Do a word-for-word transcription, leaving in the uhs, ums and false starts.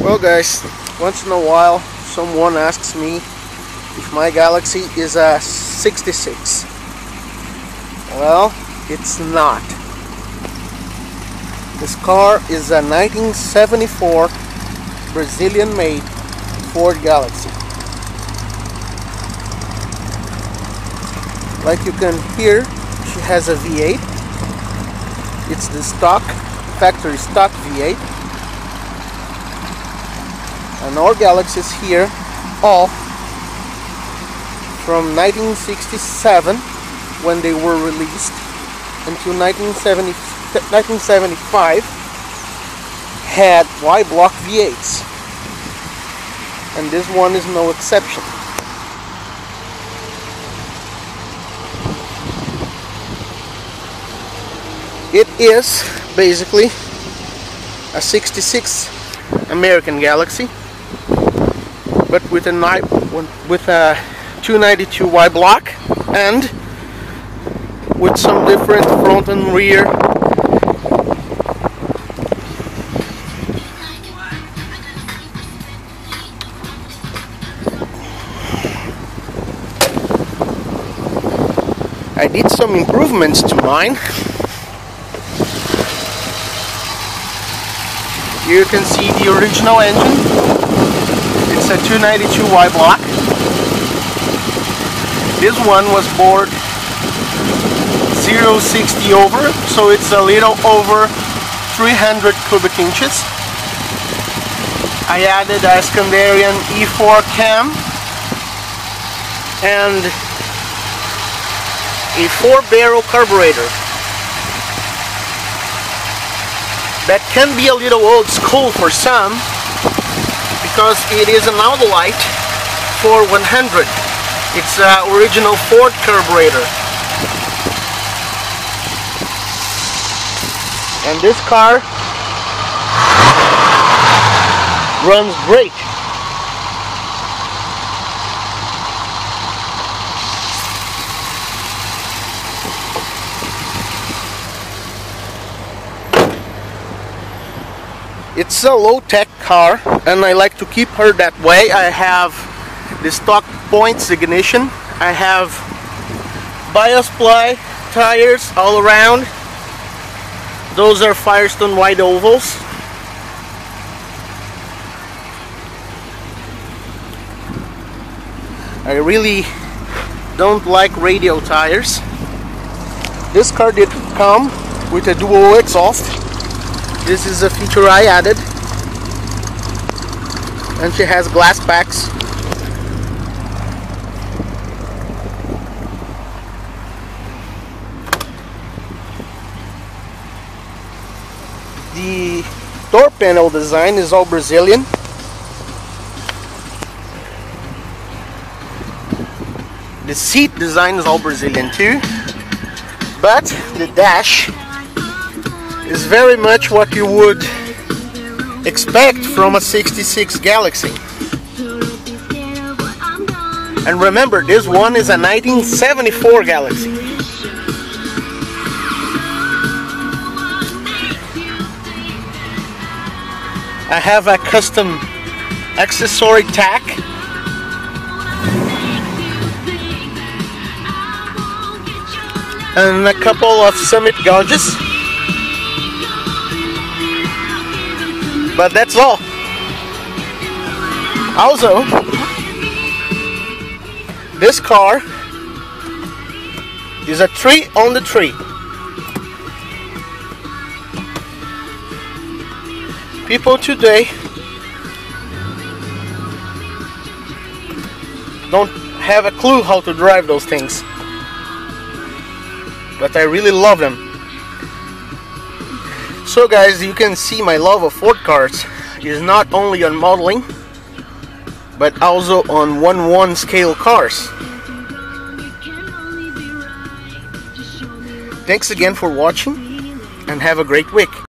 Well guys, once in a while someone asks me if my Galaxie is a sixty-six. Well, it's not. This car is a nineteen seventy-four Brazilian made Ford Galaxie. Like you can hear, she has a V eight. It's the stock, factory stock V eight. And our Galaxies here, all from nineteen sixty-seven, when they were released, until nineteen seventy-five, had Y-block V eights. And this one is no exception. It is basically a sixty-six American Galaxie, but with a with a two ninety-two Y block and with some different front and rear I did some improvements to mine. You can see the original engine. It's a two ninety-two Y block. This one was bored zero sixty over, so it's a little over three hundred cubic inches. I added a Scandarian E four cam and a four barrel carburetor. That can be a little old school for some, because it is an Autolite four one hundred. It's an original Ford carburetor. And this car runs great. It's a low-tech car, and I like to keep her that way. I have the stock points ignition. I have bias-ply tires all around. Those are Firestone wide ovals. I really don't like radial tires. This car did come with a dual exhaust. This is a feature I added, and she has glass backs. The door panel design is all Brazilian. The seat design is all Brazilian too, but the dash is very much what you would expect from a sixty-six Galaxie. And remember, this one is a nineteen seventy-four Galaxie. I have a custom accessory tack and a couple of summit gouges. But that's all. Also, this car is a tree on the tree. People today don't have a clue how to drive those things, but I really love them. So guys, you can see my love of Ford cars is not only on modeling, but also on one one scale cars. Thanks again for watching, and have a great week.